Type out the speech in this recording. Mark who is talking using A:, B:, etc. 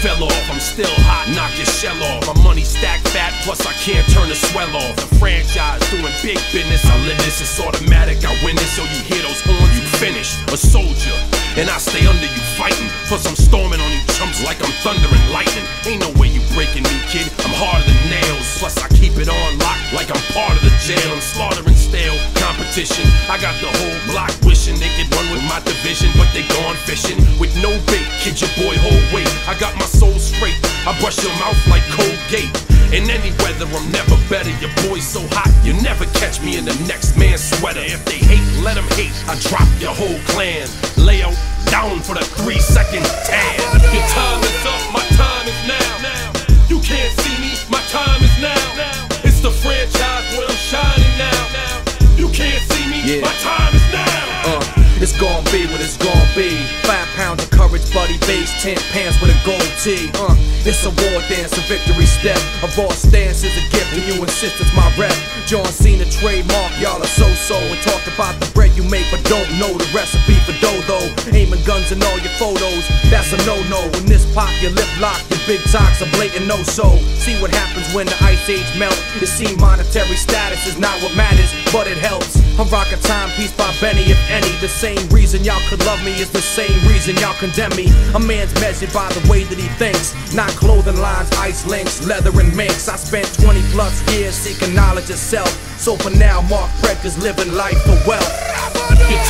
A: fell off. I'm still hot, knock your shell off. My money stacked fat, plus I can't turn the swell off. The franchise doing big business, I live this, it's automatic, I win this. So you hear those horns, you finished. A soldier, and I stay under you fighting. Plus I'm storming on you chumps like I'm thunder and lightning. Ain't no way you breaking me, kid, I'm harder than nails. Plus I keep it on lock like I'm part of the jail. I'm slaughtering stale competition. I got the whole block wishing they could run with my division, but they gone fishing with no bait. Kid, your boy hold weight. I got my soul straight, I brush your mouth like Colgate. In any weather, I'm never better. Your boy's so hot, you never catch me in the next man's sweater. If they hate, let them hate. I drop your whole clan. Lay out down for the 3-second tan. Your time is up, my time is now. You can't see me, my time is now. It's the franchise where I'm shining now. You can't see me, my time is now.
B: It's gon' be what it's gon' be. 5 pounds of courage, buddy bass, 10 pants with a gold tee. It's a war dance, a victory step. A raw stance is a gift, and you insist it's my rep. John Cena trademark, y'all are so-so. And talk about the bread you make, but don't know the recipe for dough. Aiming guns in all your photos, that's a no-no. In this pop, your lip lock, your big talks are blatant no-so. See what happens when the ice age melt. It seems monetary status is not what matters, but it helps. I'm rocking Timepiece by Benny, if any. The same reason y'all could love me is the same reason y'all condemn me. A man's measured by the way that he thinks, not clothing lines, ice links, leather and minks. I spent 20+ years seeking knowledge of self. So for now, Mark Breck is living life for wealth.
A: Your